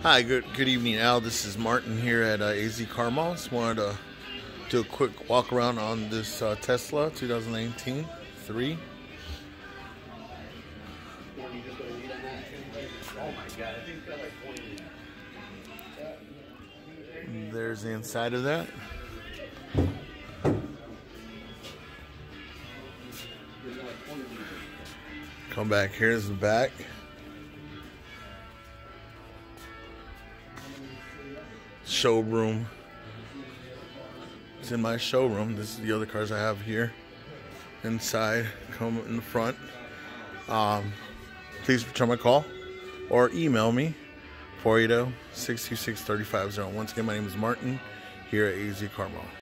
Hi, good evening, Al. This is Martin here at AZ Car Mall. Just wanted to do a quick walk around on this Tesla 2019 3. There's the inside of that. Come back, here's the back. Showroom. It's in my showroom. This is the other cars I have here. Inside, come in the front. Please return my call or email me 480-626-3501. Once again, my name is Martin here at AZ Car Mall.